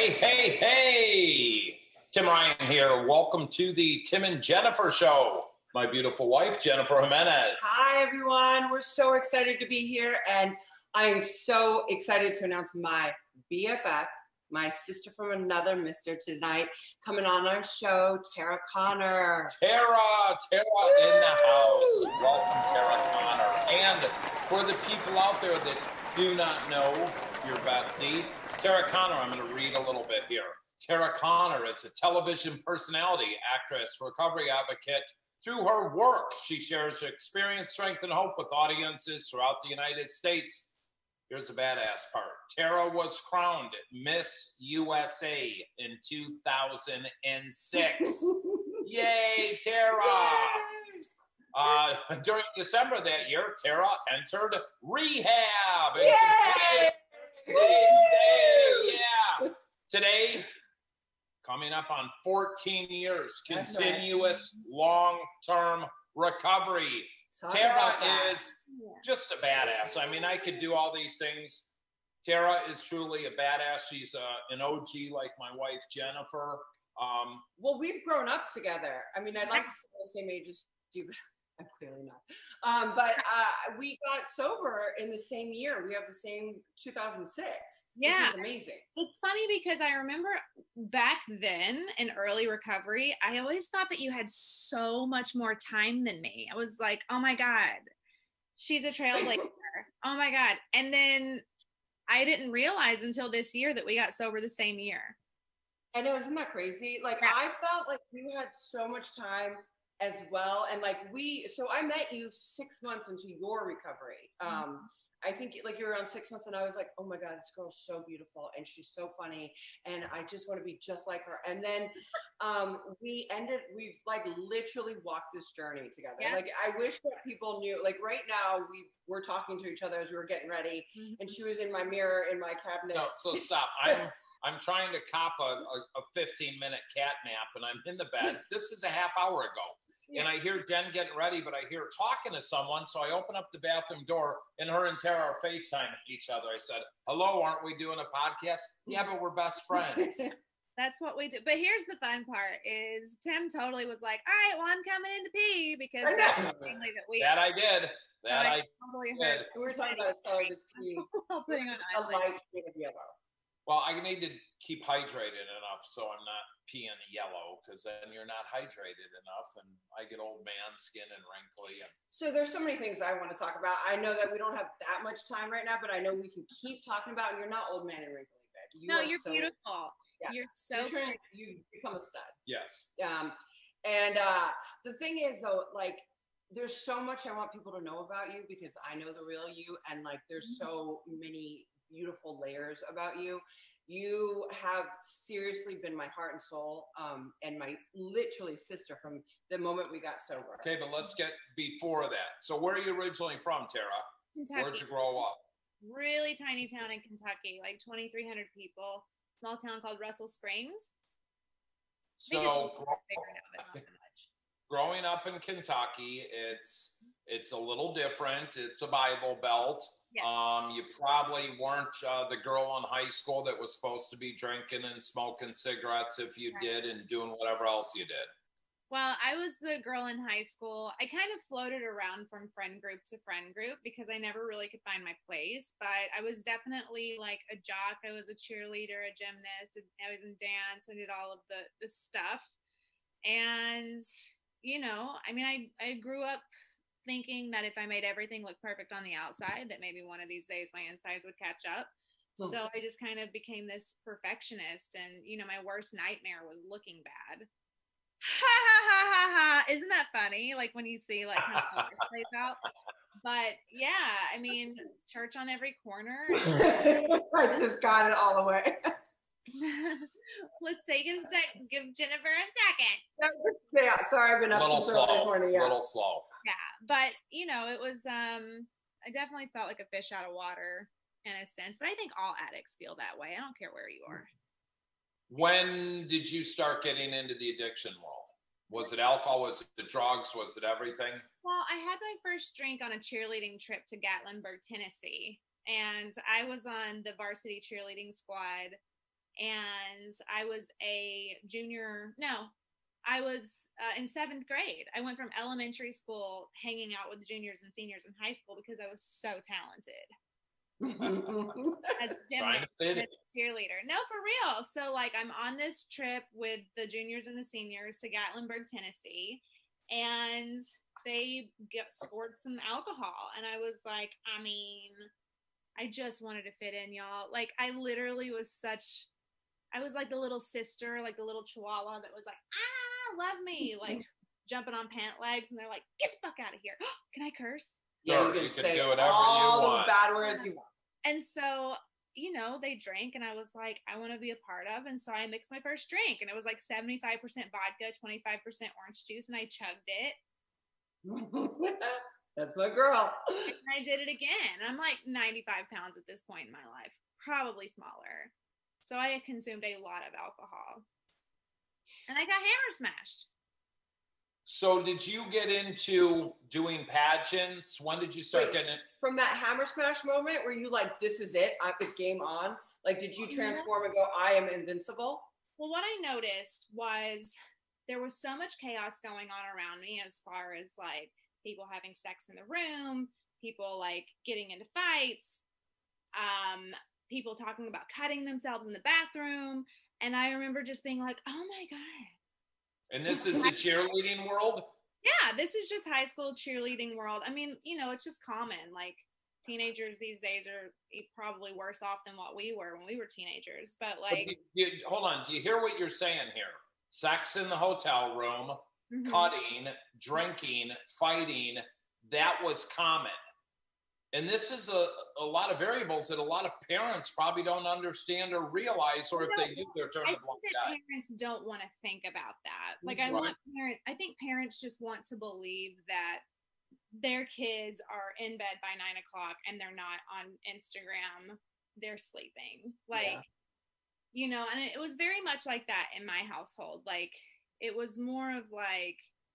Hey. Tim Ryan here. Welcome to the Tim and Jennifer show. My beautiful wife, Jennifer Jimenez. Hi, everyone. We're so excited to be here. And I am so excited to announce my BFF, my sister from another mister tonight, coming on our show, Tara Connor. Tara in the house. Welcome, Tara Connor. And for the people out there that do not know your bestie, Tara Connor, I'm going to read a little bit here. Tara Connor is a television personality, actress, recovery advocate. Through her work, she shares experience, strength, and hope with audiences throughout the United States. Here's the badass part. Tara was crowned Miss USA in 2006. Yay, Tara! During December that year, Tara entered rehab. Yay! Yeah. Today, coming up on 14 years, continuous long-term recovery. Tara is just a badass. I mean, I could do all these things. Tara is truly a badass. She's an OG like my wife, Jennifer. Well, we've grown up together. I mean, I'd like to say the same age as you, but I'm clearly not. But we got sober in the same year. We have the same 2006, which is amazing. It's funny because I remember back then in early recovery, I always thought that you had so much more time than me. I was like, oh my God, she's a trailblazer. Oh my God. And then I didn't realize until this year that we got sober the same year. I know, isn't that crazy? Like, I felt like you had so much time as well. And like so I met you 6 months into your recovery. I think like you were around 6 months and I was like, oh my God, this girl's so beautiful and she's so funny and I just want to be just like her. And then we've like literally walked this journey together. Yeah. Like I wish that people knew, like right now we're talking to each other as we were getting ready and she was in my mirror in my cabinet. No, so stop. I'm trying to cop a 15-minute cat nap and I'm in the bed. This is a half hour ago. Yeah. And I hear Jen getting ready, but I hear her talking to someone. So I open up the bathroom door and her and Tara are FaceTiming each other. I said, hello, aren't we doing a podcast? Yeah, but we're best friends. That's what we do. But here's the fun part is Tim totally was like, all right, well, I'm coming in to pee because that's the family that we That I did. That I totally heard. We were talking about Tara putting on a light shade of yellow. Well, I need to keep hydrated enough so I'm not peeing yellow because then you're not hydrated enough and I get old man skin and wrinkly. So there's so many things I want to talk about. I know that we don't have that much time right now, but I know we can keep talking about, and you're not old man and wrinkly, babe. You're so beautiful. Yeah. You're so you become a stud. Yes. And the thing is though, like, there's so much I want people to know about you because I know the real you, and like there's so many beautiful layers about you. You have seriously been my heart and soul, and my literally sister from the moment we got sober. Okay, but let's get before that. So where are you originally from, Tara? Kentucky. Where'd you grow up? Really tiny town in Kentucky, like 2,300 people. Small town called Russell Springs. So growing up in Kentucky, it's a little different. It's a Bible Belt. Yes. You probably weren't the girl in high school that was supposed to be drinking and smoking cigarettes if you did and doing whatever else you did. Well, I was the girl in high school. I kind of floated around from friend group to friend group because I never really could find my place, but I was definitely like a jock. I was a cheerleader, a gymnast. I was in dance. I did all of the stuff. And, you know, I mean, I grew up thinking that if I made everything look perfect on the outside, that maybe one of these days my insides would catch up. So I just kind of became this perfectionist, and you know, my worst nightmare was looking bad. Ha ha ha ha ha! Isn't that funny? Like when you see like how it plays out. But yeah, I mean, church on every corner. I just got it all the way. Let's take a second. Give Jennifer a second. Yeah, sorry, I've been up since early this morning. Yeah, a little slow. Yeah, but you know, it was. I definitely felt like a fish out of water in a sense, but I think all addicts feel that way. I don't care where you are. When did you start getting into the addiction world? Was it alcohol? Was it drugs? Was it everything? Well, I had my first drink on a cheerleading trip to Gatlinburg, Tennessee, and I was on the varsity cheerleading squad. and I was a junior. No, I was in 7th grade. I went from elementary school hanging out with juniors and seniors in high school because I was so talented. As Trying to fit it. cheerleader. No, for real. So like I'm on this trip with the juniors and the seniors to Gatlinburg, Tennessee, and they scored some alcohol, and I was like, I mean, I just wanted to fit in, y'all. Like I literally was I was like the little sister, like the little chihuahua that was like, love me, like jumping on pant legs, and they're like, get the fuck out of here. Can I curse? Yeah, Sure, you you can can say do whatever all you the want. bad words you want. And so, you know, they drank, and I was like, I want to be a part of. And so I mixed my first drink, and it was like 75% vodka, 25% orange juice, and I chugged it. That's my girl. And I did it again. I'm like 95 pounds at this point in my life, probably smaller. So I had consumed a lot of alcohol, and I got hammer smashed. So did you get into doing pageants? When did you start getting it? From that hammer smash moment, were you like, this is it, I put game on? Like, did you transform and go, I am invincible? Well, what I noticed was there was so much chaos going on around me, as far as like people having sex in the room, people like getting into fights, people talking about cutting themselves in the bathroom. And I remember just being like, oh my God. And this is the cheerleading world? Yeah, this is just high school cheerleading world. I mean, you know, it's just common. Like teenagers these days are probably worse off than what we were when we were teenagers. But like, hold on. Do you hear what you're saying here? Sex in the hotel room, cutting, drinking, fighting. That was common. And this is a lot of variables that a lot of parents probably don't understand or realize, or if they do, they're turning a blind eye. Parents don't want to think about that. Like I think parents just want to believe that their kids are in bed by 9 o'clock and they're not on Instagram, they're sleeping. Like, you know, and it was very much like that in my household. Like it was more of like,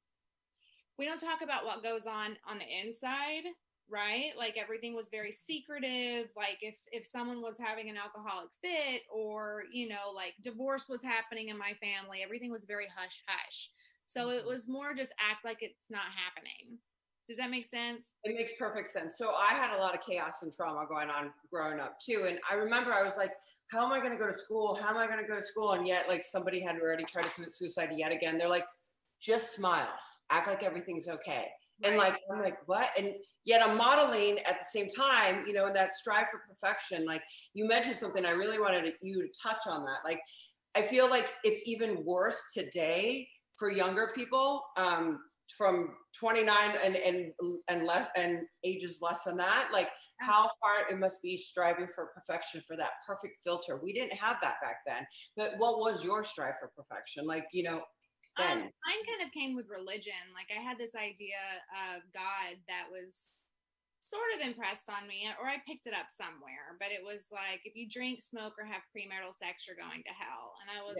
we don't talk about what goes on the inside. Right? Like everything was very secretive. Like if someone was having an alcoholic fit, or, you know, like divorce was happening in my family, everything was very hush hush. So it was more just act like it's not happening. Does that make sense? It makes perfect sense. So I had a lot of chaos and trauma going on growing up too. And I remember I was like, how am I going to go to school? How am I going to go to school? And yet like somebody had already tried to commit suicide yet again. They're like, just smile, act like everything's okay. And like, I'm like, what? And yet I'm modeling at the same time, you know, in that strive for perfection. Like you mentioned something, I really wanted you to touch on that. Like, I feel like it's even worse today for younger people from 29 and less and ages less than that. Like how hard it must be striving for perfection, for that perfect filter. We didn't have that back then. But what was your strive for perfection? Like, you know, mine kind of came with religion. Like I had this idea of God that was sort of impressed on me, or I picked it up somewhere, but it was like, if you drink, smoke, or have premarital sex, you're going to hell. And I was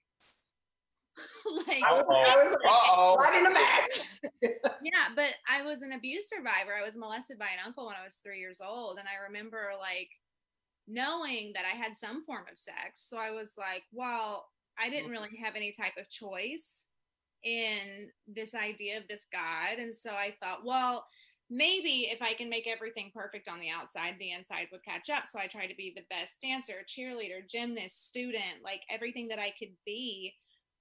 like, I was right in the bag. Yeah, but I was an abuse survivor. I was molested by an uncle when I was 3 years old. And I remember like knowing that I had some form of sex. So I was like, well, I didn't really have any type of choice in this idea of this God. And so I thought, well, maybe if I can make everything perfect on the outside, the insides would catch up. So I tried to be the best dancer, cheerleader, gymnast, student, like everything that I could be,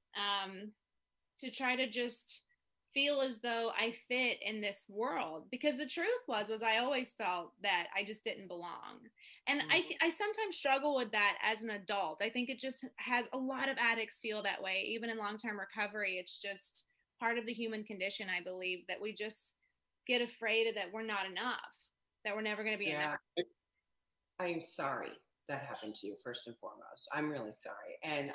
to try to just feel as though I fit in this world. Because the truth was I always felt that I just didn't belong. And I sometimes struggle with that as an adult. I think it just has, a lot of addicts feel that way, even in long-term recovery. It's just part of the human condition, I believe, that we just get afraid that we're not enough, that we're never going to be enough. I am sorry that happened to you, first and foremost. I'm really sorry. And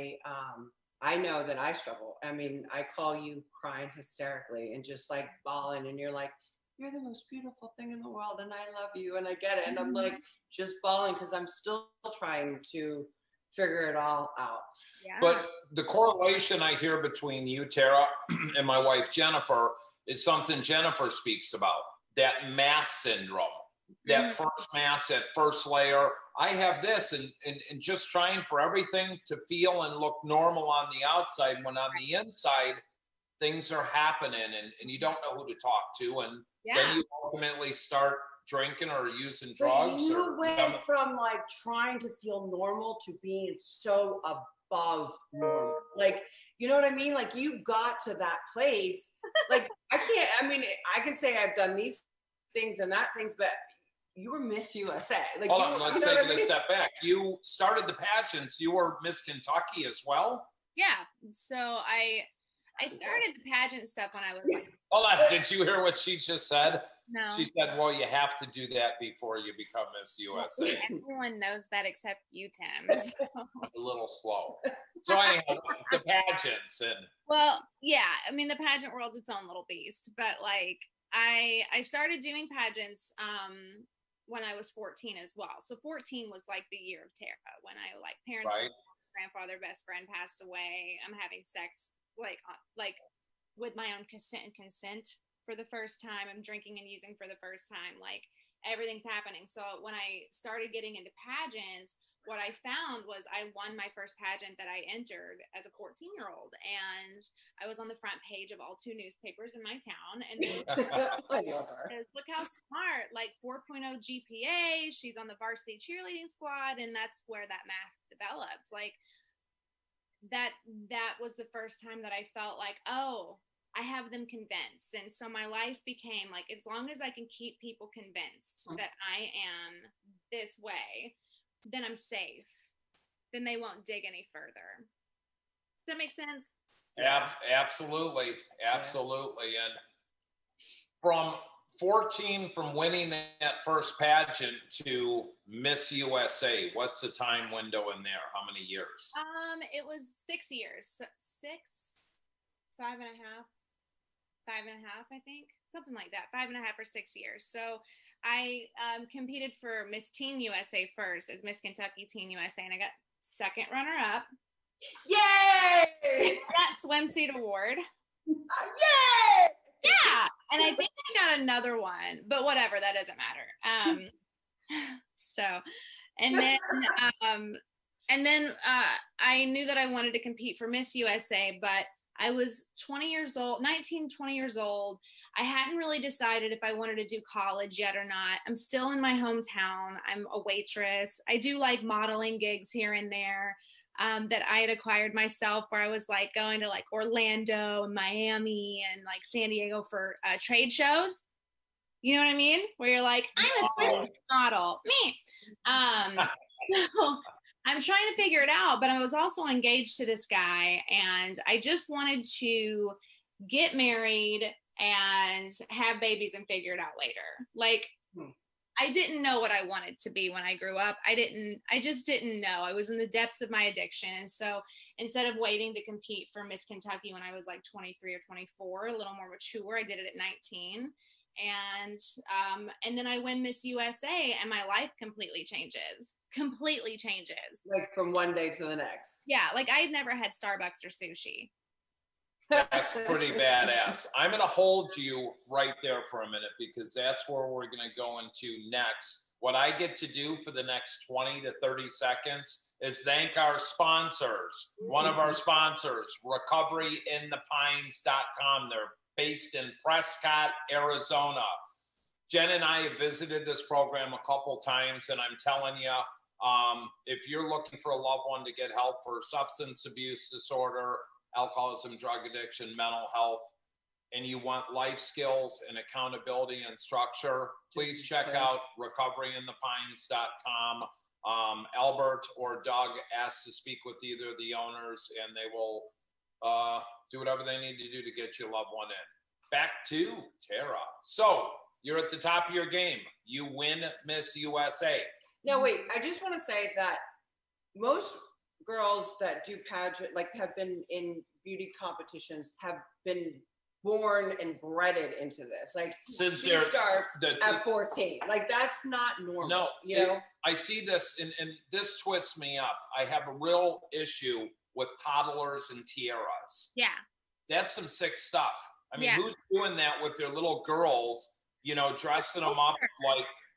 I know that I struggle. I mean, I call you crying hysterically and just like bawling, and you're like, you're the most beautiful thing in the world and I love you and I get it. And I'm like just bawling because I'm still trying to figure it all out. Yeah. But the correlation I hear between you, Tara, and my wife, Jennifer, is something Jennifer speaks about, that mass syndrome. That first mass, that first layer, I have this, and just trying for everything to feel and look normal on the outside, when on the inside, things are happening, and you don't know who to talk to, and then you ultimately start drinking or using drugs. But you went from like trying to feel normal to being so above normal. Like, you know what I mean? Like you got to that place. Like I can say I've done these things and that things, but you were Miss USA. Like, hold on, let's take it a step back. You started the pageants. You were Miss Kentucky as well? Yeah. So I started the pageant stuff when I was like... Hold on, did you hear what she just said? No. She said, well, you have to do that before you become Miss USA. Everyone knows that except you, Tim. So. A little slow. So anyhow, the pageants and... Well, yeah. I mean, the pageant world's its own little beast. But like, I started doing pageants when I was 14 as well. So 14 was like the year of Tara, when I like parents, grandfather, best friend passed away. I'm having sex like with my own consent for the first time. I'm drinking and using for the first time. Like everything's happening. So when I started getting into pageants, what I found was I won my first pageant that I entered as a 14-year-old, and I was on the front page of all 2 newspapers in my town. And I love her. Look how smart, like 4.0 GPA. She's on the varsity cheerleading squad, and that's where that math develops. Like that was the first time that I felt like, oh, I have them convinced. And so my life became like, as long as I can keep people convinced that I am this way, then I'm safe. Then they won't dig any further. Does that make sense? Absolutely. And from 14, from winning that first pageant to Miss USA, what's the time window in there? How many years? It was 6 years. 5.5, I think, something like that. 5.5 or 6 years. So I competed for Miss Teen USA first as Miss Kentucky Teen USA, and I got second runner-up. Yay! I got swimsuit award. Yay! Yeah, and I think I got another one, but whatever, that doesn't matter. So, and then I knew that I wanted to compete for Miss USA, but I was 20 years old. I hadn't really decided if I wanted to do college yet or not. I'm still in my hometown. I'm a waitress. I do like modeling gigs here and there that I had acquired myself, where I was like going to like Orlando and Miami and like San Diego for trade shows. You know what I mean? Where you're like, I'm a model. Me. So I'm trying to figure it out, but I was also engaged to this guy, and I just wanted to get married and have babies and figure it out later. Like, I didn't know what I wanted to be when I grew up. I just didn't know. I was in the depths of my addiction. And so instead of waiting to compete for Miss Kentucky when I was like 23 or 24, a little more mature, I did it at 19. And then I win Miss USA, and my life completely changes. Like from one day to the next. Yeah. Like I had never had Starbucks or sushi. That's pretty badass. I'm going to hold you right there for a minute, because that's where we're going to go into next. What I get to do for the next 20 to 30 seconds is thank our sponsors. One of our sponsors, recoveryinthepines.com. They're based in Prescott, Arizona. Jen and I have visited this program a couple times, and I'm telling you, if you're looking for a loved one to get help for substance abuse disorder, alcoholism, drug addiction, mental health, and you want life skills and accountability and structure, please check out recoveryinthepines.com. Albert or Doug asked to speak with either of the owners, and they will do whatever they need to do to get your loved one in. Back to Tara. So you're at the top of your game. You win Miss USA. Now, wait, I just want to say that most girls that do pageant, like have been in beauty competitions, have been born and breaded into this. Like since she starts at 14. Like that's not normal. No, you know? I see this, and this twists me up. I have a real issue with toddlers and tiaras. Yeah. That's some sick stuff. I mean, yeah. Who's doing that with their little girls, you know, dressing them up like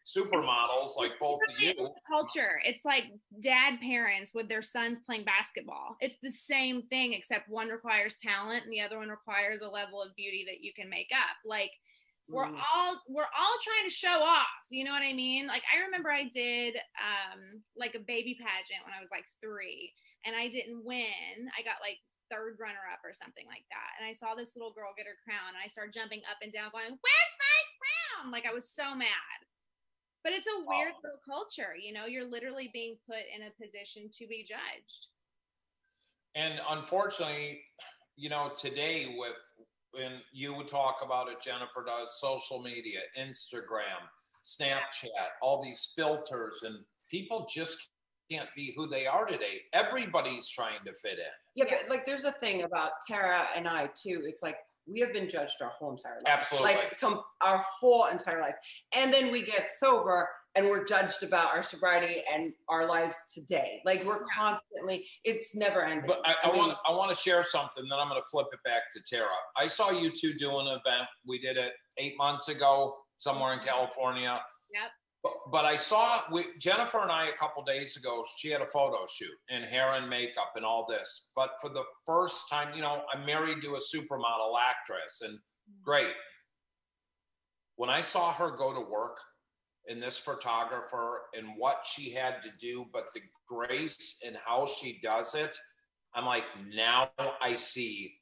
supermodels like both of you. It's the culture. It's like dad parents with their sons playing basketball. It's the same thing, except one requires talent and the other one requires a level of beauty that you can make up. Like we're all trying to show off. You know what I mean? Like I remember I did like a baby pageant when I was like 3, and I didn't win. I got like 3rd runner up or something like that. And I saw this little girl get her crown, and I started jumping up and down, going, "Where's my crown?" Like I was so mad. But it's a weird little culture, you know, you're literally being put in a position to be judged. And unfortunately, you know, today when you would talk about it, Jennifer does social media, Instagram, Snapchat, all these filters, and people just can't be who they are today. Everybody's trying to fit in. Yeah, but like there's a thing about Tara and I too. It's like we have been judged our whole entire life. Absolutely. Like our whole entire life. And then we get sober and we're judged about our sobriety and our lives today. Like we're constantly, it's never ending. But I want to share something, then I'm going to flip it back to Tara. I saw you two do an event. We did it 8 months ago somewhere in California. Yep. But I saw Jennifer and I a couple days ago, she had a photo shoot in hair and makeup and all this. But for the first time, you know, I'm married to a supermodel actress and great. When I saw her go to work and this photographer and what she had to do, but the grace and how she does it, I'm like, now I see.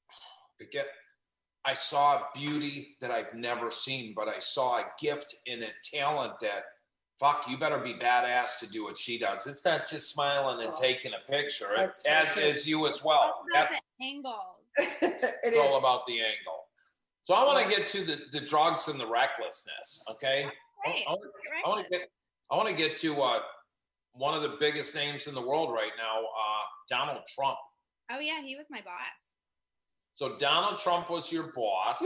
I saw a beauty that I've never seen, but I saw a gift and a talent that, fuck, you better be badass to do what she does. It's not just smiling and taking a picture, as you as well. It's all about the angle. It's all about the angle. So I want to get to the drugs and the recklessness, okay? Right. I want to get to one of the biggest names in the world right now, Donald Trump. Oh, yeah, he was my boss. So Donald Trump was your boss.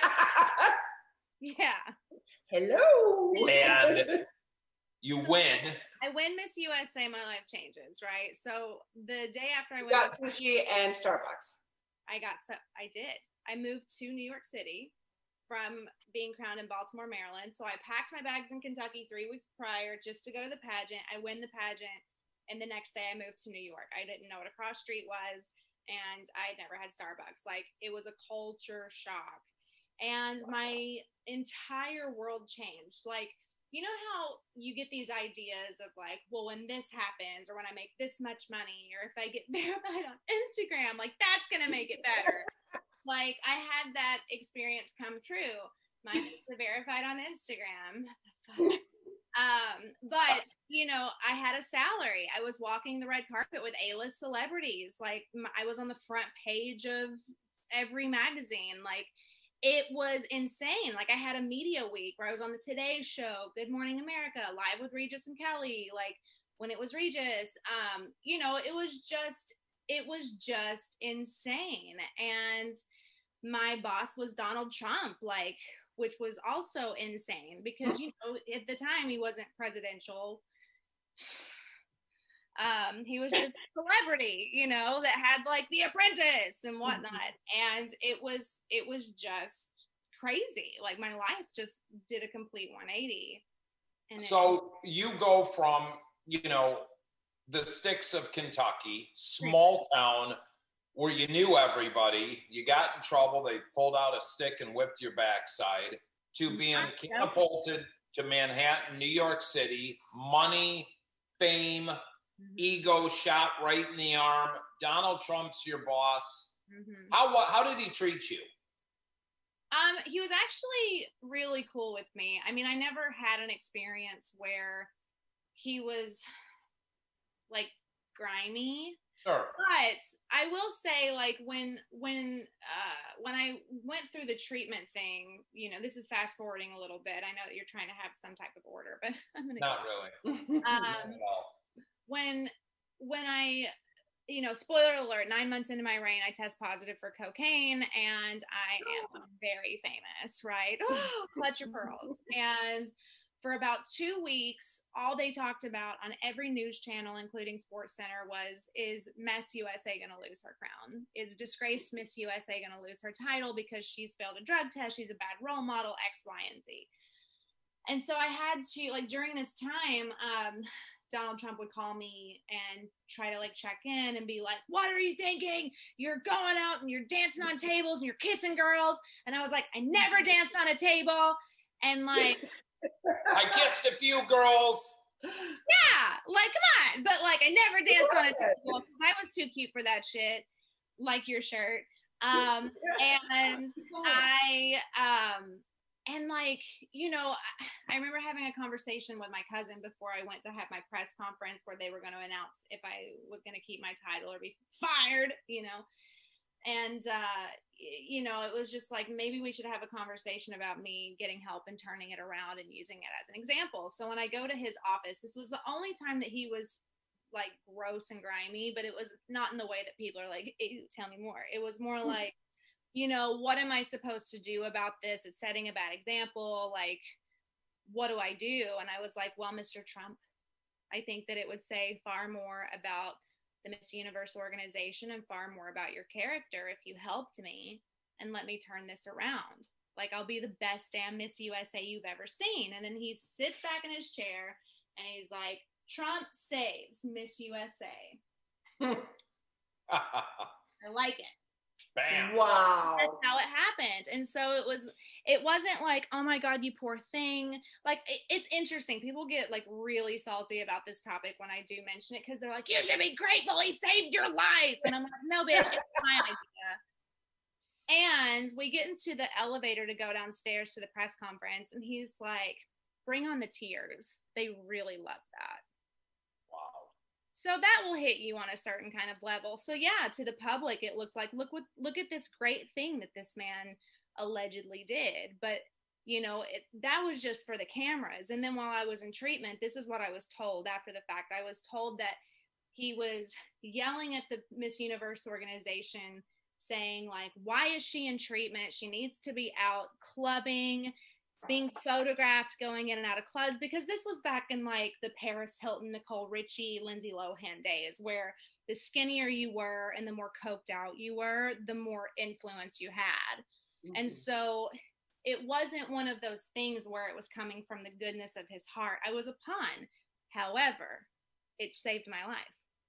Yeah. Hello. And you win. I win Miss USA, my life changes, right? So the day after I went, got sushi and Starbucks. I did. I moved to New York City from being crowned in Baltimore, Maryland. So I packed my bags in Kentucky 3 weeks prior just to go to the pageant. I win the pageant. And the next day I moved to New York. I didn't know what a cross street was. And I had never had Starbucks. Like, it was a culture shock. And my entire world changed. Like, you know how you get these ideas of like, well, when this happens, or when I make this much money, or if I get verified on Instagram, like that's going to make it better. Like, I had that experience come true. Mine is verified on Instagram. But you know, I had a salary. I was walking the red carpet with A-list celebrities. Like, I was on the front page of every magazine. Like, it was insane. Like, I had a media week where I was on the Today Show, Good Morning America, live with Regis and Kelly. Like, when it was Regis, you know, it was just insane. And my boss was Donald Trump, like, which was also insane because, you know, at the time he wasn't presidential. He was just a celebrity, you know, that had like The Apprentice and whatnot. And it was just crazy. Like, my life just did a complete 180. And so you go from, you know, the sticks of Kentucky, small town, where you knew everybody, you got in trouble, they pulled out a stick and whipped your backside, to being catapulted to Manhattan, New York City, money, fame, ego shot right in the arm. Donald Trump's your boss. How did he treat you? He was actually really cool with me. I mean, I never had an experience where he was like grimy. Sure. But I will say, like, when I went through the treatment thing, you know, this is fast forwarding a little bit. I know that you're trying to have some type of order, but I'm gonna not really. When I, you know, spoiler alert, 9 months into my reign, I test positive for cocaine, and I am very famous, right? Clutch your pearls. And for about 2 weeks, all they talked about on every news channel, including SportsCenter, is Miss USA going to lose her crown? Is disgraced Miss USA going to lose her title because she's failed a drug test? She's a bad role model, X, Y, and Z. And so I had to, like, during this time, Donald Trump would call me and try to like check in and be like, what are you thinking? You're going out and you're dancing on tables and you're kissing girls. And I was like, I never danced on a table. And like, I kissed a few girls. Yeah, like, come on. But like, I never danced on a table because I was too cute for that shit. Like your shirt. And and like, you know, I remember having a conversation with my cousin before I went to have my press conference where they were going to announce if I was going to keep my title or be fired, you know. And, you know, it was just like, maybe we should have a conversation about me getting help and turning it around and using it as an example. So when I go to his office, this was the only time that he was like gross and grimy, but it was not in the way that people are like, hey, tell me more. It was more like, you know, what am I supposed to do about this? It's setting a bad example. Like, what do I do? And I was like, well, Mr. Trump, I think that it would say far more about the Miss Universe organization and far more about your character if you helped me and let me turn this around. Like, I'll be the best damn Miss USA you've ever seen. And then he sits back in his chair and he's like, Trump saves Miss USA. I like it. Bam. Wow. That's how it happened. And so it wasn't like, oh my God, you poor thing. Like, it's interesting. People get like really salty about this topic when I do mention it because they're like, you should be grateful he saved your life. And I'm like, no, bitch, it's my idea. And we get into the elevator to go downstairs to the press conference. And he's like, bring on the tears. They really love that. So that will hit you on a certain kind of level. So yeah, to the public, it looked like, look at this great thing that this man allegedly did. But, you know, that was just for the cameras. And then while I was in treatment, this is what I was told after the fact. I was told that he was yelling at the Miss Universe organization saying like, why is she in treatment? She needs to be out clubbing, being photographed going in and out of clubs, because this was back in like the Paris Hilton, Nicole Richie, Lindsay Lohan days, where the skinnier you were and the more coked out you were, the more influence you had. Mm-hmm. And so it wasn't one of those things where it was coming from the goodness of his heart. I was a pawn. However, it saved my life.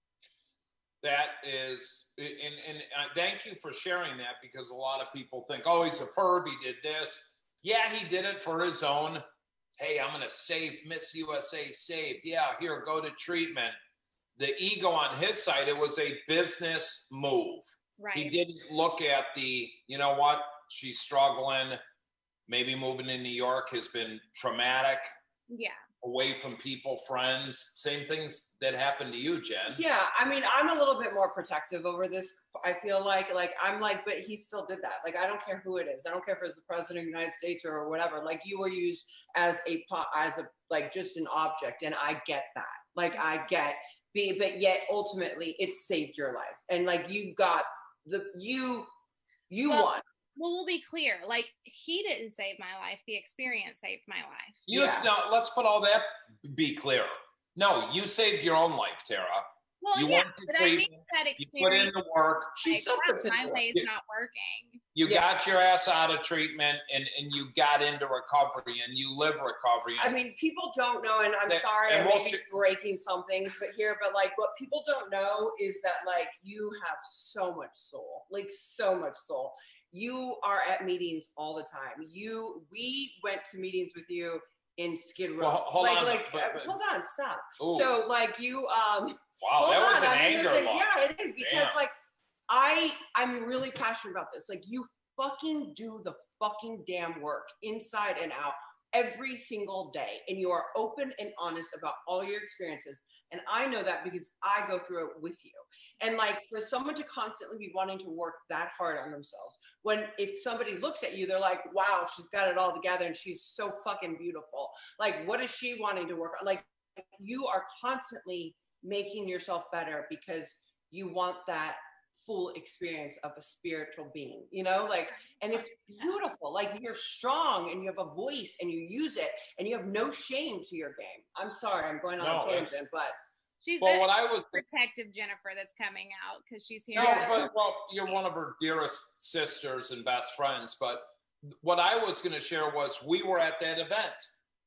That is, and thank you for sharing that, because a lot of people think, oh, he's a perv, he did this. Yeah, he did it for his own, hey, I'm going to save Miss USA saved. Yeah, here, go to treatment. The ego on his side, it was a business move. Right. He didn't look at the, you know what, she's struggling. Maybe moving to New York has been traumatic. Yeah. Away from people, friends, same things that happened to you, Jen. Yeah, I mean, I'm a little bit more protective over this. I feel like I'm like, but he still did that. Like, I don't care who it is. I don't care if it's the president of the United States or whatever. Like, you were used as a like just an object, and I get that. Like, I get, but yet ultimately it saved your life, and like you got you won. Well, we'll be clear. Like, he didn't save my life. The experience saved my life. No, let's put all that, be clear. No, you saved your own life, Tara. Well, you yeah, but I think that experience. You put in the work. She's so my way is not working. You got your ass out of treatment, and you got into recovery, and you live recovery. I mean, people don't know, and I'm sorry, I may be breaking some things, but like, what people don't know is that, like, you have so much soul, like, so much soul. You are at meetings all the time. We went to meetings with you in Skid Row. Well, hold on, hold on, stop. Ooh. So like you, wow, that was an anger lock. Yeah, it is, because like I'm really passionate about this. Like, you fucking do the fucking damn work inside and out every single day, and you are open and honest about all your experiences. And I know that because I go through it with you. And like, for someone to constantly be wanting to work that hard on themselves, when if somebody looks at you, they're like, wow, she's got it all together and she's so fucking beautiful. Like, what is she wanting to work on? Like, you are constantly making yourself better because you want that full experience of a spiritual being, you know, like, and it's beautiful. Like, you're strong and you have a voice and you use it and you have no shame to your game. I'm sorry, I'm going on a tangent, but she's the protective Jennifer that's coming out because she's here. No, but you're one of her dearest sisters and best friends. But what I was going to share was, we were at that event.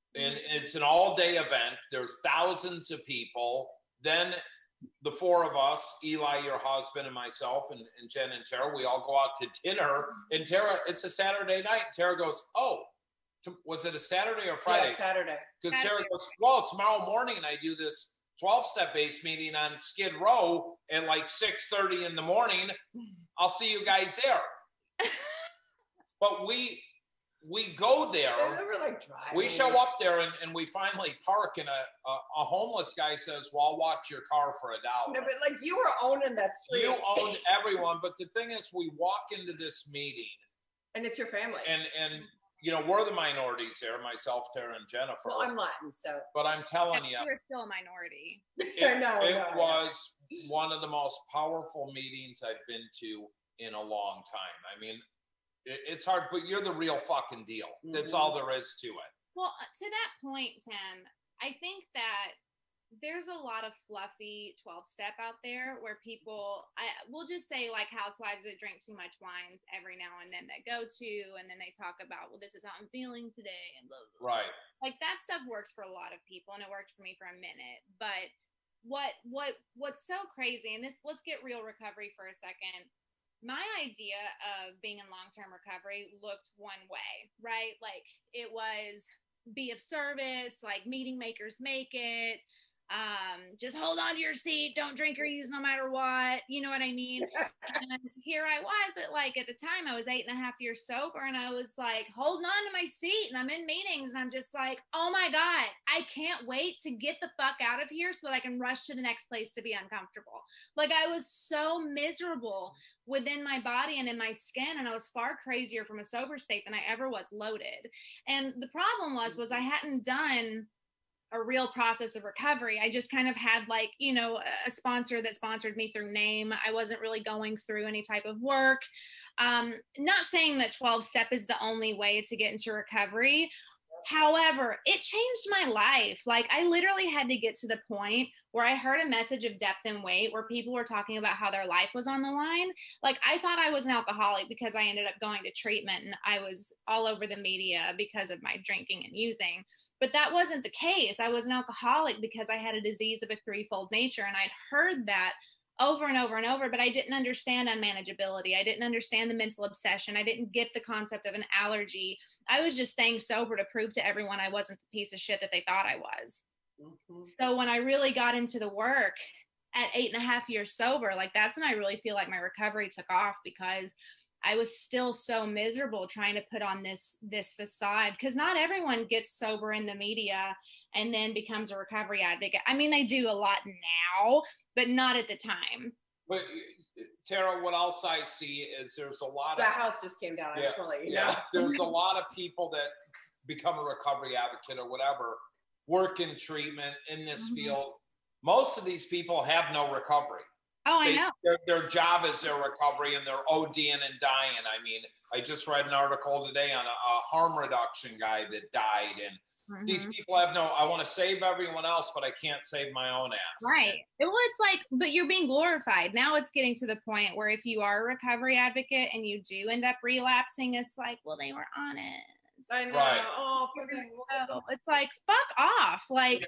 And it's an all-day event. There's thousands of people. Then the four of us, Eli, your husband, and myself, and Jen and Tara, we all go out to dinner. And Tara, it's a Saturday night. And Tara goes, oh, was it a Saturday or Friday? Yeah, Saturday. Because Tara goes, well, tomorrow morning I do this 12-step base meeting on Skid Row at like 6:30 in the morning. I'll see you guys there. But we go there. They were like driving. We show up there and we finally park, and a homeless guy says, well, I'll watch your car for $1. No, but like you were owning that street. You owned everyone. But the thing is, we walk into this meeting. And it's your family. And you know, we're the minorities there, myself, Tara, and Jennifer. Well, I'm Latin, so. But I'm telling you. You're still a minority. It was one of the most powerful meetings I've been to in a long time. I mean, it's hard, but you're the real fucking deal. That's all there is to it. Well, to that point, Tim, I think that there's a lot of fluffy 12-step out there where people, we'll just say like housewives that drink too much wine every now and then that go to, and then they talk about, well, this is how I'm feeling today, and blah, blah, blah. Right. Like that stuff works for a lot of people, and it worked for me for a minute. But what's so crazy, and let's get real recovery for a second. My idea of being in long-term recovery looked one way, right? Like it was be of service, like meeting makers make it. Just hold on to your seat, don't drink or use no matter what, you know what I mean? And here I was at the time I was 8.5 years sober, and I was like holding on to my seat, and I'm in meetings, and I'm just like, oh my God, I can't wait to get the fuck out of here so that I can rush to the next place to be uncomfortable. Like I was so miserable within my body and in my skin, and I was far crazier from a sober state than I ever was loaded. And the problem was I hadn't done a real process of recovery. I just kind of had like, you know, a sponsor that sponsored me through name. I wasn't really going through any type of work. Not saying that 12-step is the only way to get into recovery. However, it changed my life. Like I literally had to get to the point where I heard a message of depth and weight where people were talking about how their life was on the line. Like I thought I was an alcoholic because I ended up going to treatment, and I was all over the media because of my drinking and using. But that wasn't the case. I was an alcoholic because I had a disease of a threefold nature, and I'd heard that over and over and over, but I didn't understand unmanageability. I didn't understand the mental obsession. I didn't get the concept of an allergy. I was just staying sober to prove to everyone I wasn't the piece of shit that they thought I was. Mm-hmm. So when I really got into the work at 8.5 years sober, like that's when I really feel like my recovery took off, because I was still so miserable trying to put on this facade, because not everyone gets sober in the media and then becomes a recovery advocate. I mean, they do a lot now, but not at the time. But Tara, what else I see is there's a lot of... The house just came down, I just want to let you know. There's a lot of people that become a recovery advocate or whatever, work in treatment in this field. Most of these people have no recovery. Oh, I know. Their job is their recovery, and they're ODing and dying. I mean, I just read an article today on a harm reduction guy that died, and these people have no, I want to save everyone else, but I can't save my own ass. Right. Well, it's like, but you're being glorified. Now it's getting to the point where if you are a recovery advocate and you do end up relapsing, it's like, well, they were honest. I know. Right. Oh, it's like, fuck off. Like,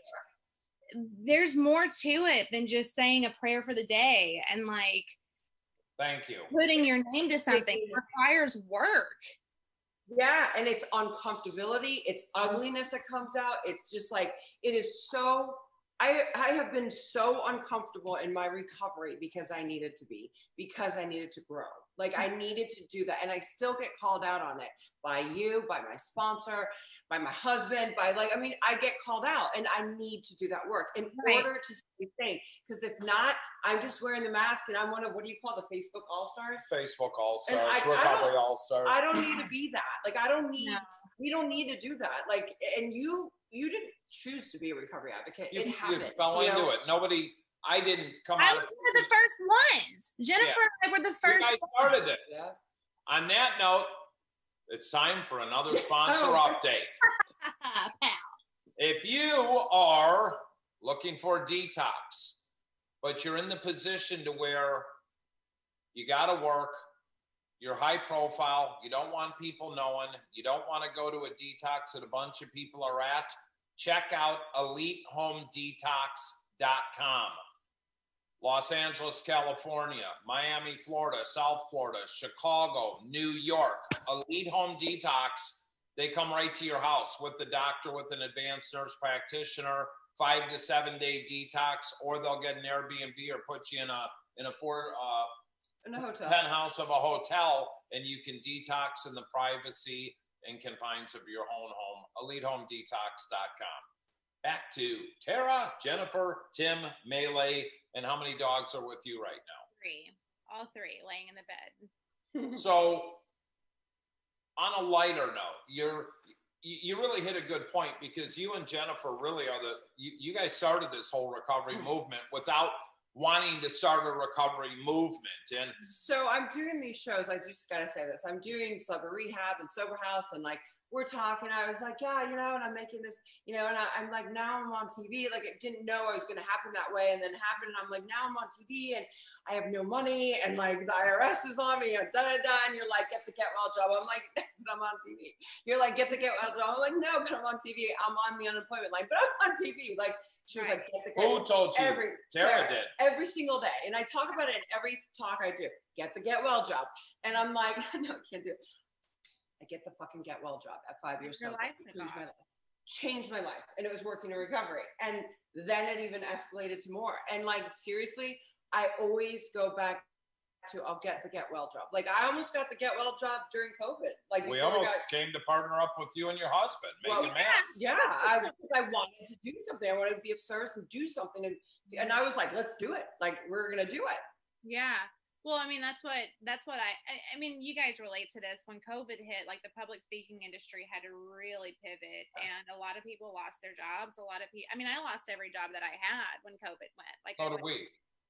there's more to it than just saying a prayer for the day and like, thank you, putting your name to something. It requires work. Yeah, and it's uncomfortability, it's ugliness that comes out. It's just like, it is so, I have been so uncomfortable in my recovery because I needed to be, because I needed to grow. Like I needed to do that. And I still get called out on it by you, by my sponsor, by my husband, by like, I mean, I get called out, and I need to do that work in order to stay sane. Because if not, I'm just wearing the mask, and I'm one of, what do you call the Facebook All-Stars? Facebook All-Stars, Recovery All-Stars. I don't need to be that. Like I don't need, we don't need to do that. Like, and you didn't choose to be a recovery advocate. It happened. You fell into it. Nobody, I didn't come out. I was one of the first ones. Jennifer and I were the first. You guys started it. Yeah. On that note, it's time for another sponsor update. If you are looking for a detox, but you're in the position to where you got to work, you're high profile, you don't want people knowing, you don't want to go to a detox that a bunch of people are at, check out EliteHomeDetox.com. Los Angeles, California, Miami, Florida, South Florida, Chicago, New York, Elite Home Detox. They come right to your house with the doctor, with an advanced nurse practitioner, 5 to 7 day detox, or they'll get an Airbnb or put you in a hotel penthouse of a hotel, and you can detox in the privacy and confines of your own home. EliteHomeDetox.com. Back to Tara, Jennifer, Tim, Melee, and how many dogs are with you right now? 3. All 3 laying in the bed. So, on a lighter note, you really hit a good point, because you and Jennifer really are you guys started this whole recovery movement without wanting to start a recovery movement. And so I'm doing these shows. I just gotta say this. I'm doing Sober Rehab and Sober House, and like we're talking. I was like, yeah, and I'm making this, and I'm like, now I'm on TV. Like, I didn't know it was gonna happen that way, and then it happened. And I'm like, now I'm on TV, and I have no money, and like the IRS is on me, and and you're like, get the get well job. I'm like, I'm on TV. You're like, get the get well job. I'm like, no, but I'm on TV. I'm on the unemployment line, but I'm on TV. Like, she was like, get the get. Who told you? Tara did. Every single day. And I talk about it in every talk I do. Get the get well job. And I'm like, no, I can't do it. I get the fucking get well job at 5 years sober. Changed my life. And it was working in recovery. And then it even escalated to more. And like, seriously, I always go back to, I'll get the get well job. Like, I almost got the get well job during COVID. Like, we almost came to partner up with you and your husband, making masks. Yeah, I wanted to do something. I wanted to be of service and do something. And I was like, let's do it. Like, we're going to do it. Yeah. Well, I mean, that's what I mean, you guys relate to this. When COVID hit, like the public speaking industry had to really pivot, and a lot of people lost their jobs. A lot of people, I mean, I lost every job that I had when COVID went. Like, so did we.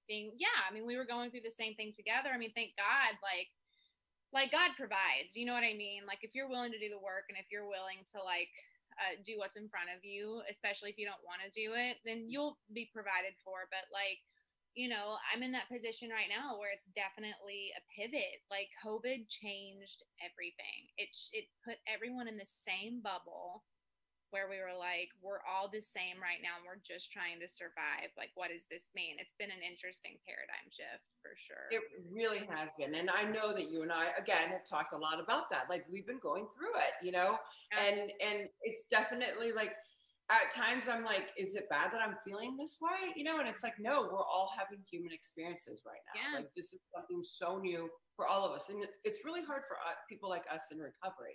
I mean, we were going through the same thing together. I mean, thank God, like God provides, you know what I mean? Like, if you're willing to do the work, and if you're willing to do what's in front of you, especially if you don't want to do it, then you'll be provided for. But like, I'm in that position right now where it's definitely a pivot. Like, COVID changed everything. It put everyone in the same bubble where we were like, we're all the same right now, and we're just trying to survive. Like, what does this mean? It's been an interesting paradigm shift for sure. It really has been. And I know that you and I, again, have talked a lot about that. Like, we've been going through it, Yeah. and it's definitely like, at times I'm like, is it bad that I'm feeling this way? And it's like, no, we're all having human experiences right now. Yeah. Like, this is something so new for all of us. And it's really hard for people like us in recovery,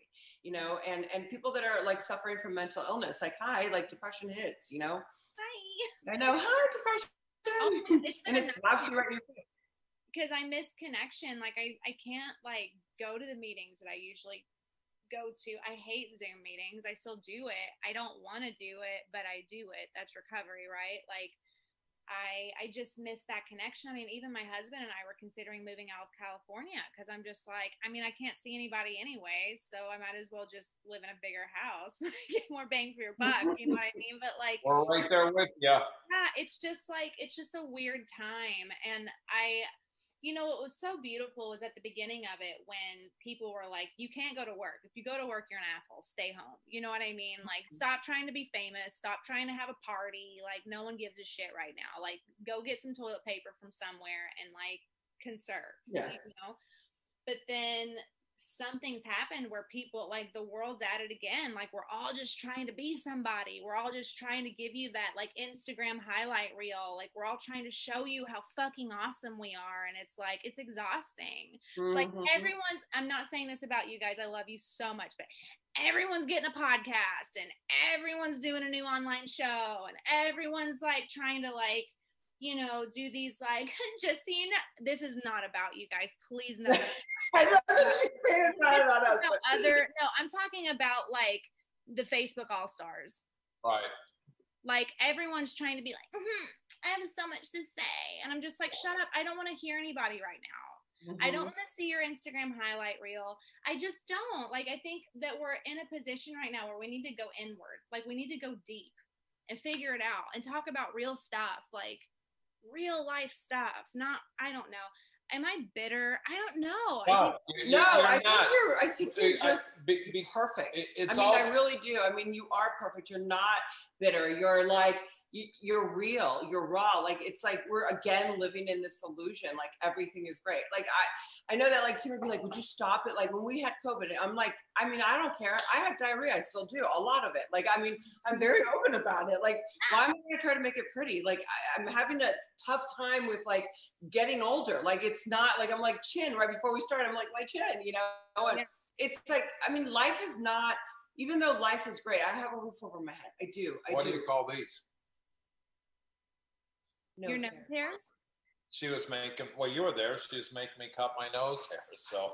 and people that are like suffering from mental illness, like, hi, like depression hits, Hi. I know, hi, depression. And it slaps you right in your face. Because I miss connection. Like, I can't like go to the meetings that I usually go to. I hate Zoom meetings. I still do it. I don't want to do it, but I do it. That's recovery, right? Like, I just miss that connection. I mean, even my husband and I were considering moving out of California, because I'm just like, I mean, I can't see anybody anyway, so I might as well just live in a bigger house, get more bang for your buck, you know what I mean? But like, we're right there with you. Yeah, it's just a weird time. And what was so beautiful was at the beginning of it, when people were like, you can't go to work. If you go to work, you're an asshole. Stay home. You know what I mean? Like, stop trying to be famous. Stop trying to have a party. Like, no one gives a shit right now. Like, go get some toilet paper from somewhere and like conserve. Yeah. But then something's happened where people, like, the world's at it again. Like, we're all just trying to be somebody. We're all just trying to give you that like Instagram highlight reel. Like, we're all trying to show you how fucking awesome we are. And it's like, it's exhausting. Like, everyone's, I'm not saying this about you guys, I love you so much, but everyone's getting a podcast, and everyone's doing a new online show, and everyone's like trying to like, do these like, just so you know, this is not about you guys. Please no. I'm talking about like the Facebook All-Stars. Right. Like, everyone's trying to be like, I have so much to say. And I'm just like, shut up. I don't want to hear anybody right now. I don't want to see your Instagram highlight reel. I just don't. Like, I think that we're in a position right now where we need to go inward. Like, we need to go deep and figure it out and talk about real stuff, like real life stuff. Not, I don't know. am I bitter? I don't know. No, I think you're just perfect. I really do. I mean, you are perfect. You're not bitter. You're like, you're real. You're raw. Like, it's like we're again living in this illusion. Like everything is great. Like I know that like Tim would be like, would you stop it? Like when we had COVID, I'm like, I mean, I don't care. I have diarrhea. I still do a lot of it. Like, I mean, I'm very open about it. Like, why am I going to try to make it pretty? Like I'm having a tough time with like getting older. Like it's not like I'm like chin right before we started. I'm like my chin, you know. And it's like, I mean, life is not. Even though life is great, I have a roof over my head. I do. What do you call these? Your nose hairs? She was making, well, you were there. She was making me cut my nose hairs. So.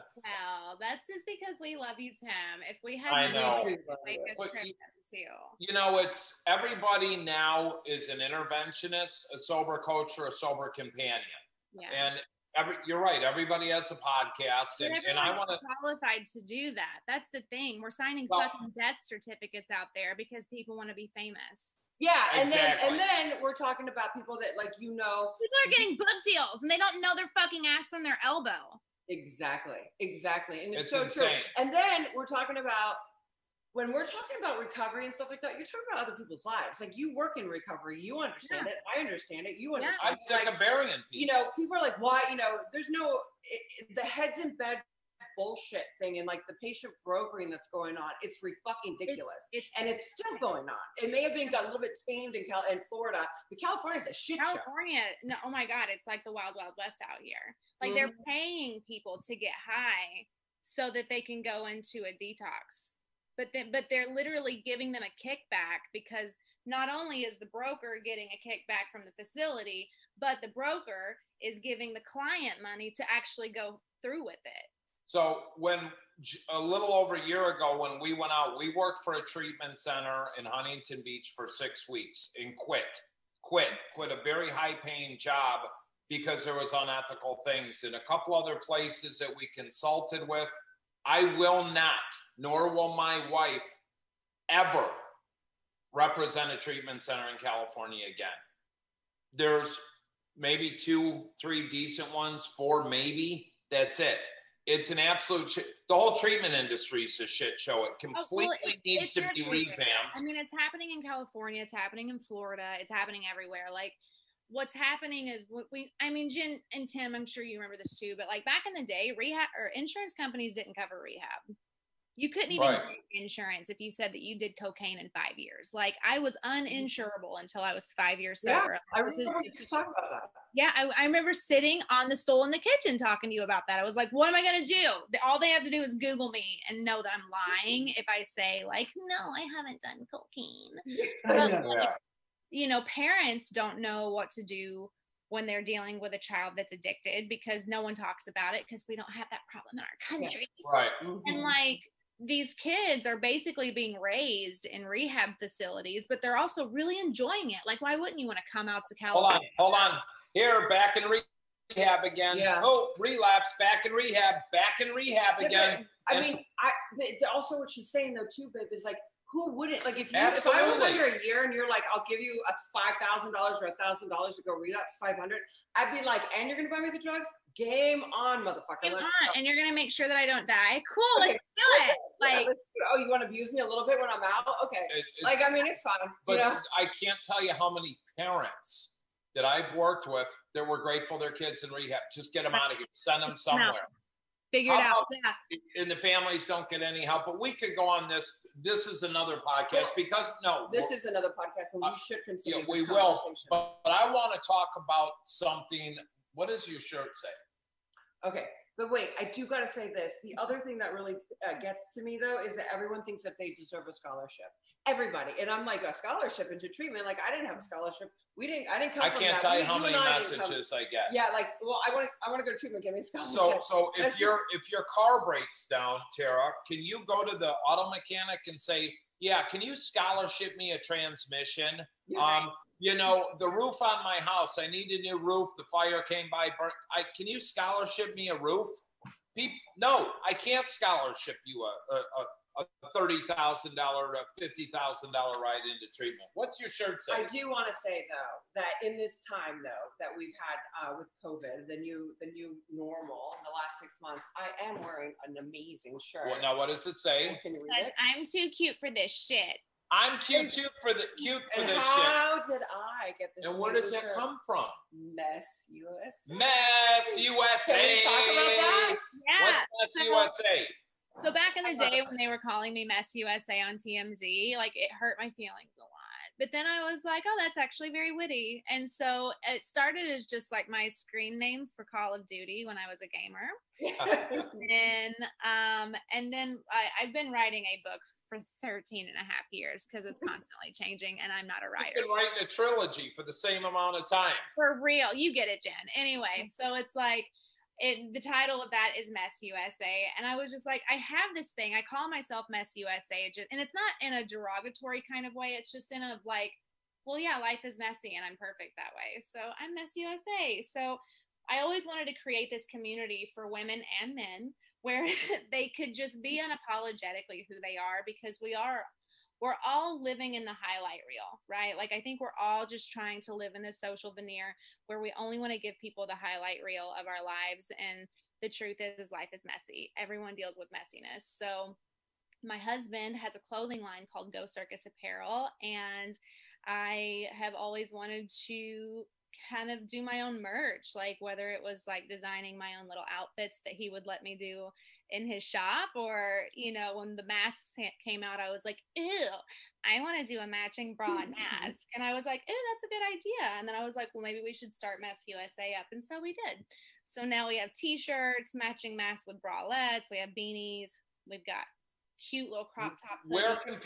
Well, that's just because we love you, Tim. If we had I know. make us trim them too. You know, it's everybody now is an interventionist, a sober coach, or a sober companion. Yeah. And you're right. Everybody has a podcast, and I want to qualified to do that. That's the thing. We're signing fucking death certificates out there because people want to be famous. Yeah, and then we're talking about people that like people are getting book deals and they don't know their fucking ass from their elbow. Exactly, and it's so insane. True. And then we're talking about when we're talking about recovery and stuff like that. You're talking about other people's lives. Like you work in recovery, you understand it. I understand it. You understand. I'm sick of burying people. You know, people are like, why? You know, there's no the heads in bed bullshit thing and like the patient brokering that's going on. It's fucking ridiculous, and it's still going on. It may have been got a little bit tamed in Florida, but California's a shit show. No, oh my god, it's like the wild west out here. Like they're paying people to get high so that they can go into a detox. But they're literally giving them a kickback because not only is the broker getting a kickback from the facility, but the broker is giving the client money to actually go through with it. So when a little over a year ago, when we went out, we worked for a treatment center in Huntington Beach for 6 weeks and quit a very high paying job because there was unethical things. And a couple other places that we consulted with, I will not, nor will my wife ever represent a treatment center in California again. There's maybe 2, 3 decent ones, 4 maybe, that's it. It's an absolute the whole treatment industry is a shit show. It completely needs to be revamped. I mean, it's happening in California. It's happening in Florida. It's happening everywhere. Like, what's happening is Jen and Tim, I'm sure you remember this too, but like back in the day, rehab or insurance companies didn't cover rehab. You couldn't even get insurance if you said that you did cocaine in 5 years. Like I was uninsurable until I was 5 years sober. Yeah, I remember to talk about that. Yeah, I remember sitting on the stool in the kitchen talking to you about that. I was like, what am I going to do? All they have to do is Google me and know that I'm lying if I say like, no, I haven't done cocaine. But, you know, parents don't know what to do when they're dealing with a child that's addicted because no one talks about it because we don't have that problem in our country. Yes. Right. And like, these kids are basically being raised in rehab facilities, but they're also really enjoying it. Like, why wouldn't you want to come out to California? Hold on. Here, back in rehab again. Yeah. Oh, relapse, back in rehab again. But, I mean, also what she's saying though too, babe, is like, who wouldn't? Like, if I was under a year and you're like, I'll give you a $5,000 or $1,000 to go relapse, $500, I'd be like, and you're gonna buy me the drugs? Game on, motherfucker. Game on, and you're gonna make sure that I don't die. Cool, okay. Let's do it. Like, oh, you want to abuse me a little bit when I'm out? Okay. I mean, it's fine. But you know? I can't tell you how many parents that I've worked with that were grateful their kids in rehab. Just get them out of here. Send them somewhere. Figure it out. Yeah. And the families don't get any help. But we could go on this. This is another podcast because this is another podcast, and we should consider. Yeah, we will. But I want to talk about something. What does your shirt say? Okay, but wait, I do got to say this. The other thing that really gets to me, though, is that everyone thinks that they deserve a scholarship. Everybody. And I'm like, a scholarship into treatment? Like, I didn't have a scholarship. I didn't come from that. I can't tell you how many messages I get. Yeah, like, well, I want to go to treatment. Give me a scholarship. So if your car breaks down, Tara, can you go to the auto mechanic and say, yeah, can you scholarship me a transmission? Yeah, you know, the roof on my house, I need a new roof. The fire came by. Can you scholarship me a roof? No, I can't scholarship you $30,000 to $50,000 ride into treatment. What's your shirt say? I do want to say though that in this time though that we've had with COVID, the new normal in the last 6 months, I am wearing an amazing shirt. Well, now what does it say? Can you read it? I'm too cute for this shit. I'm cute too for this shit. How did I get this? And where does that come from? Mess USA. Mess USA. Can we talk about that? Yeah. What's Mess USA? So back in the day when they were calling me Mess USA on TMZ, like it hurt my feelings a lot. But then I was like, oh, that's actually very witty. And so it started as just like my screen name for Call of Duty when I was a gamer. and then I've been writing a book for 13 and a half years because it's constantly changing and I'm not a writer. You've been writing a trilogy for the same amount of time. For real. You get it, Jen. Anyway, so it's like, the title of that is Mess USA. And I was just like, I have this thing. I call myself Mess USA. And it's not in a derogatory kind of way. It's just in a like, well, yeah, life is messy and I'm perfect that way. So I'm Mess USA. So I always wanted to create this community for women and men where they could just be unapologetically who they are, because we're all living in the highlight reel, right? Like, I think we're all just trying to live in this social veneer where we only want to give people the highlight reel of our lives. And the truth is life is messy. Everyone deals with messiness. So my husband has a clothing line called Go Circus Apparel. And I have always wanted to kind of do my own merch, like whether it was like designing my own little outfits that he would let me do in his shop, or when the masks came out, I was like, ew, I want to do a matching bra and mask. And I was like, ew, that's a good idea. And then I was like, well, maybe we should start Mess USA up. And so we did. So now we have t-shirts, matching masks with bralettes, we have beanies, we've got cute little crop top. Where can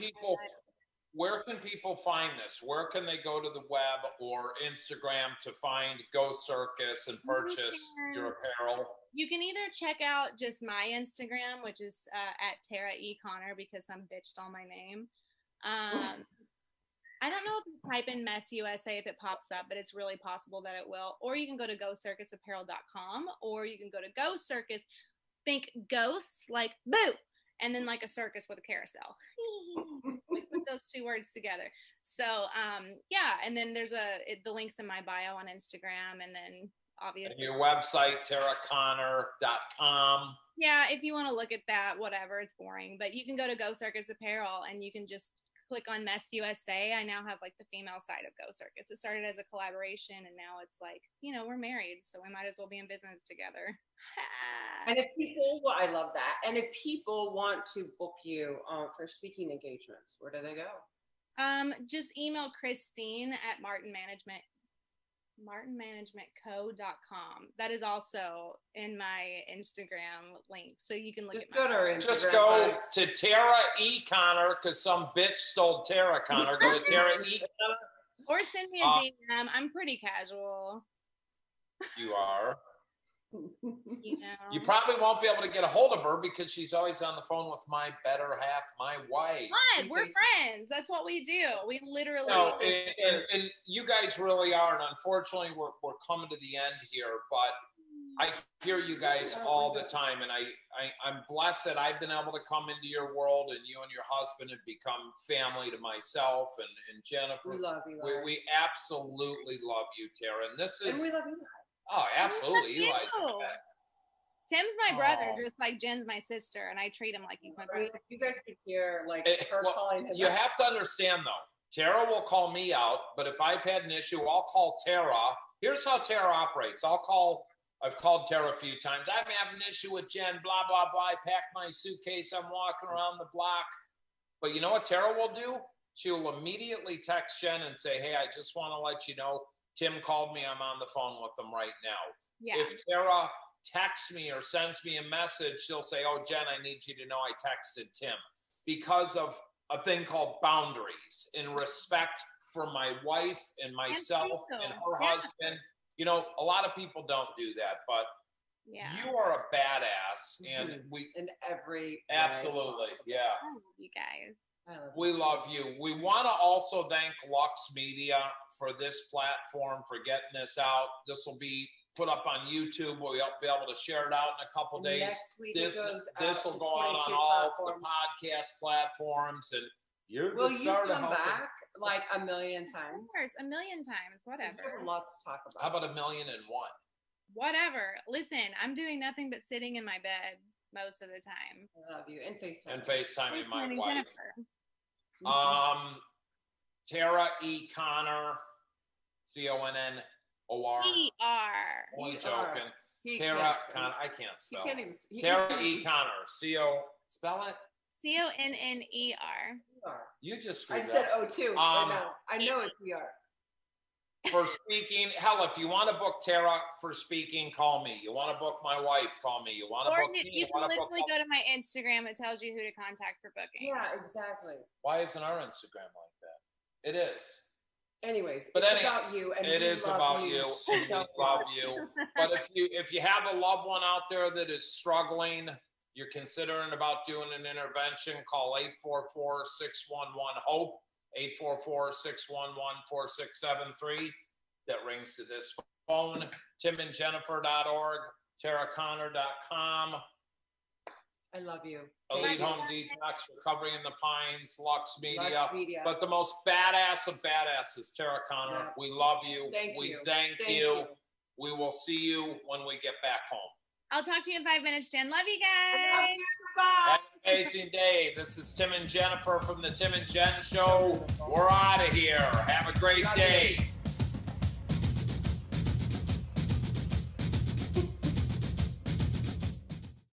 people find this? Where can they go to the web or Instagram to find Go Circus and purchase your apparel? You can either check out just my Instagram, which is at Tara E. Connor, because some bitch stole my name. I don't know if you type in Mess USA if it pops up, but it's really possible that it will. Or you can go to gocircusapparel.com, or you can go to Go Circus. Think ghosts, like boo, and then like a circus with a carousel. We put those two words together. So yeah, and then there's the links in my bio on Instagram, and then obviously and your website, taraconnor.com. Yeah, if you want to look at that, whatever, it's boring. But you can go to Go Circus Apparel and you can just click on Mess USA. I now have like the female side of Go Circus. It started as a collaboration and now it's like, we're married, so we might as well be in business together. And if people, well, I love that. And if people want to book you for speaking engagements, where do they go? Just email Christine at martinmanagementco.com. That is also in my Instagram link, so you can look at go to her Instagram. Just go to Tara E. Connor, because some bitch stole Tara Connor. Go to Tara E. Connor. Or send me a DM. I'm pretty casual. You are. You probably won't be able to get a hold of her because she's always on the phone with my better half, my wife. What? We're friends. That's what we do. We literally. No, and you guys really are. And unfortunately, we're coming to the end here. But I hear you guys all the time, and I'm blessed that I've been able to come into your world, and you and your husband have become family to myself and Jennifer. We love you. We absolutely love you, Tara. And this is. And we love you. Oh, absolutely. Tim's my brother, just like Jen's my sister, and I treat him like he's my brother. You guys could hear her calling him. You have to understand though, Tara will call me out, but if I've had an issue, I'll call Tara. Here's how Tara operates. I've called Tara a few times. I'm having an issue with Jen, blah, blah, blah. I packed my suitcase. I'm walking around the block. But you know what Tara will do? She will immediately text Jen and say, hey, I just want to let you know, Tim called me. I'm on the phone with them right now. Yeah. If Tara texts me or sends me a message, she'll say, oh, Jen, I need you to know I texted Tim, because of a thing called boundaries and respect for my wife and myself and her husband. A lot of people don't do that, but you are a badass, and in every absolutely, yeah. I love you guys. We love you. We want to also thank Lux Media for this platform, for getting this out. This will be put up on YouTube. We'll be able to share it out in a couple days. Next week This will to go out on 22 all platforms. the podcast platforms, and you're Will the you star to come help it. back like a million Of times? course, a million times, We have whatever. a lot to talk about. How about 1,000,001? Whatever. Listen, I'm doing nothing but sitting in my bed most of the time. I love you. And FaceTime. And FaceTiming my FaceTiming wife. Jennifer. Tara E. Connor, Connor. E-R. Only E.R. joking. He Tara can't spell. Connor. I can't He spell. can't even. He Tara can't E. Connor. C-O. Spell it. C-O-N-N-E-R. E.R. You just I screwed said up. O2. I know it's E.R. For speaking, hell, if you want to book Tara for speaking, call me. You want to book my wife, call me. You want to Or book me, you can want to book. literally go to my Instagram. It tells you who to contact for booking. Yeah, exactly. Why isn't our Instagram like that? It is. Anyways, But it's anyhow, about you, and It we is love about you, and we so love much. you. But if you have a loved one out there that is struggling, you're considering about doing an intervention, call 844-611-HOPE, 844-611-4673. That rings to this phone. timandjennifer.org, taraconnor.com. I love you. Elite Home Detox, Recovery in the Pines, Lux Media. Lux Media. But the most badass of badasses, Tara Connor. Yeah. We love you. Thank we you. thank Thank you. you. We will see you when we get back home. I'll talk to you in 5 minutes, Jen. Love you I love guys. you. Bye. Have an amazing day. This is Tim and Jennifer from the Tim and Jenn Show. We're out of here. Have a great Love day. you.